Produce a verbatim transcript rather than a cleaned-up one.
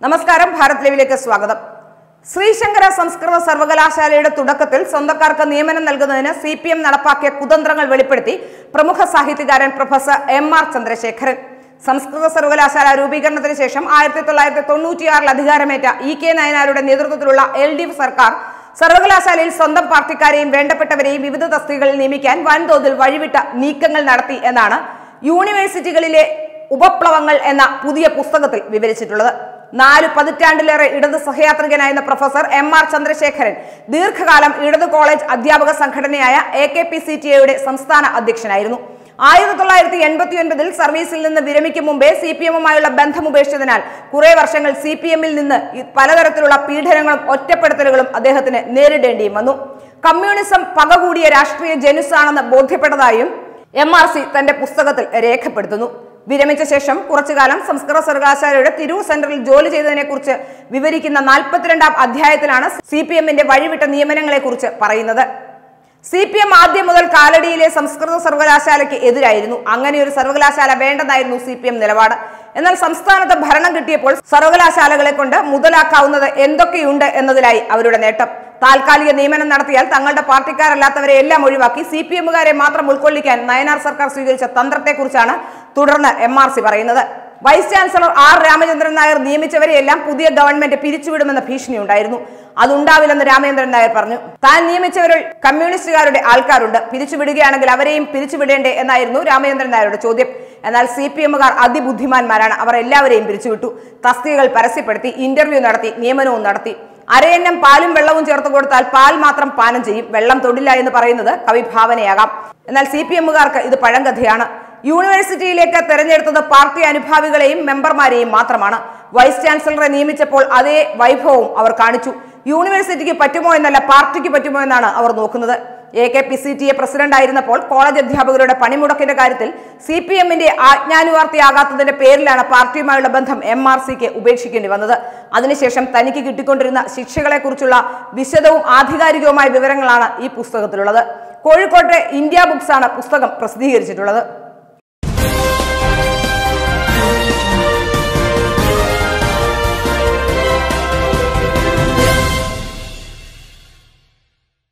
നമസ്കാരം, ഭാരത് ലൈവിലേക്ക് സ്വാഗതം. ശ്രീശങ്കര സംസ്കൃത സർവകലാശാലയുടെ തുടക്കത്തിൽ സ്വന്തക്കാർക്ക് നിയമനം നൽകുന്നതിന് സി പി എം നടപ്പാക്കിയ കുതന്ത്രങ്ങൾ വെളിപ്പെടുത്തി പ്രമുഖ സാഹിത്യകാരൻ പ്രൊഫസർ എം ആർ ചന്ദ്രശേഖരൻ. സംസ്കൃത സർവകലാശാല രൂപീകരണത്തിന് ശേഷം ആയിരത്തി തൊള്ളായിരത്തി തൊണ്ണൂറ്റിയാറിൽ അധികാരമേറ്റ ഇ കെ നയനാരുടെ നേതൃത്വത്തിലുള്ള എൽ ഡി എഫ് സർക്കാർ സർവകലാശാലയിൽ സ്വന്തം പാർട്ടിക്കാരെയും വേണ്ടപ്പെട്ടവരെയും വിവിധ തസ്തികകളിൽ നിയമിക്കാൻ വൻതോതിൽ വഴിവിട്ട നീക്കങ്ങൾ നടത്തി എന്നാണ് യൂണിവേഴ്സിറ്റികളിലെ ഉപപ്ലവങ്ങൾ എന്ന പുതിയ പുസ്തകത്തിൽ വിവരിച്ചിട്ടുള്ളത്. നാലു പതിറ്റാണ്ടിലേറെ ഇടത് സഹയാത്രികനായിരുന്ന പ്രൊഫസർ എം ആർ ചന്ദ്രശേഖരൻ ദീർഘകാലം ഇടത് കോളേജ് അധ്യാപക സംഘടനയായ A K P C T എയുടെ സംസ്ഥാന അധ്യക്ഷനായിരുന്നു. ആയിരത്തി തൊള്ളായിരത്തി എൺപത്തി ഒൻപതിൽ സർവീസിൽ നിന്ന് വിരമിക്കും മുമ്പേ സി പി എമ്മുമായുള്ള ബന്ധം ഉപേക്ഷിച്ചതിനാൽ കുറെ വർഷങ്ങൾ സി പി എമ്മിൽ നിന്ന് പലതരത്തിലുള്ള പീഡനങ്ങളും ഒറ്റപ്പെടുത്തലുകളും അദ്ദേഹത്തിന് നേരിടേണ്ടിയും വന്നു. കമ്മ്യൂണിസം പകകൂടിയ രാഷ്ട്രീയ ജനുസാണെന്ന് ബോധ്യപ്പെട്ടതായും എം ആർ സി തന്റെ പുസ്തകത്തിൽ രേഖപ്പെടുത്തുന്നു. വിരമിച്ച ശേഷം കുറച്ചുകാലം സംസ്കൃത സർവകലാശാലയുടെ തിരൂർ സെന്ററിൽ ജോലി ചെയ്തതിനെ കുറിച്ച് വിവരിക്കുന്ന നാൽപ്പത്തിരണ്ടാം അധ്യായത്തിലാണ് സി പി എമ്മിന്റെ വഴിവിട്ട നിയമനങ്ങളെ കുറിച്ച് പറയുന്നത്. സി പി എം ആദ്യം മുതൽ കാലടിയിലെ സംസ്കൃത സർവകലാശാലയ്ക്ക് എതിരായിരുന്നു. അങ്ങനെ ഒരു സർവകലാശാല വേണ്ടെന്നായിരുന്നു സി പി എം നിലപാട്. എന്നാൽ സംസ്ഥാനത്ത് ഭരണം കിട്ടിയപ്പോൾ സർവകലാശാലകളെ കൊണ്ട് മുതലാക്കാവുന്നത് എന്തൊക്കെയുണ്ട് എന്നതിലായി അവരുടെ നേട്ടം. താൽക്കാലിക നിയമനം നടത്തിയാൽ തങ്ങളുടെ പാർട്ടിക്കാരല്ലാത്തവരെ എല്ലാം ഒഴിവാക്കി സി പി എമ്മുകാരെ മാത്രം ഉൾക്കൊള്ളിക്കാൻ നയനാർ സർക്കാർ സ്വീകരിച്ച തന്ത്രത്തെക്കുറിച്ചാണ് തുടർന്ന് എം ആർ സി പറയുന്നത്. Vice chancellor R Ramachandran Nair നിയമിച്ചവരെയെല്ലാം പുതിയ ഗവൺമെന്റ് പിരിച്ചുവിടുമെന്ന ഭീഷണി ഉണ്ടായിരുന്നു. അതുണ്ടാവില്ലെന്ന് രാമചന്ദ്രൻ നായർ പറഞ്ഞു. താൻ നിയമിച്ചവരിൽ കമ്മ്യൂണിസ്റ്റുകാരുടെ ആൾക്കാരുണ്ട്, പിരിച്ചുവിടുകയാണെങ്കിൽ അവരെയും പിരിച്ചുവിടേണ്ടേ എന്നായിരുന്നു രാമചന്ദ്രൻ നായരുടെ ചോദ്യം. എന്നാൽ സി പി എമ്മുകാർ അതിബുദ്ധിമാന്മാരാണ്. അവർ എല്ലാവരെയും പിരിച്ചുവിട്ടു. തസ്തികകൾ പരസ്യപ്പെടുത്തി, ഇന്റർവ്യൂ നടത്തി, നിയമനവും നടത്തി. അരയന്നം പാലും വെള്ളവും ചേർത്ത് കൊടുത്താൽ പാൽ മാത്രം പാനം ചെയ്യും, വെള്ളം തൊടില്ല എന്ന് പറയുന്നത് കവിഭാവനയാകാം. എന്നാൽ സി പി എമ്മുകാർക്ക് ഇത് പഴങ്കഥയാണ്. യൂണിവേഴ്സിറ്റിയിലേക്ക് തെരഞ്ഞെടുത്തത് പാർട്ടി അനുഭാവികളെയും മെമ്പർമാരെയും മാത്രമാണ്. വൈസ് ചാൻസലറെ നിയമിച്ചപ്പോൾ അതേ വൈഭവവും അവർ കാണിച്ചു. യൂണിവേഴ്സിറ്റിക്ക് പറ്റുമോ എന്നല്ല, പാർട്ടിക്ക് പറ്റുമോ എന്നാണ് അവർ നോക്കുന്നത്. A K P C T A president ആയിരുന്നപ്പോൾ കോളേജ് അധ്യാപകരുടെ പണിമുടക്കിന്റെ കാര്യത്തിൽ സി പി എമ്മിന്റെ ആജ്ഞാനുവർത്തിയാകാത്തതിന്റെ പേരിലാണ് പാർട്ടിയുമായുള്ള ബന്ധം എം ആർ സിക്ക് ഉപേക്ഷിക്കേണ്ടി വന്നത്. അതിനുശേഷം തനിക്ക് കിട്ടിക്കൊണ്ടിരുന്ന ശിക്ഷകളെ കുറിച്ചുള്ള വിശദവും ആധികാരികവുമായ വിവരങ്ങളാണ് ഈ പുസ്തകത്തിലുള്ളത്. കോഴിക്കോട്ടെ ഇന്ത്യ ബുക്സ് ആണ് പുസ്തകം പ്രസിദ്ധീകരിച്ചിട്ടുള്ളത്.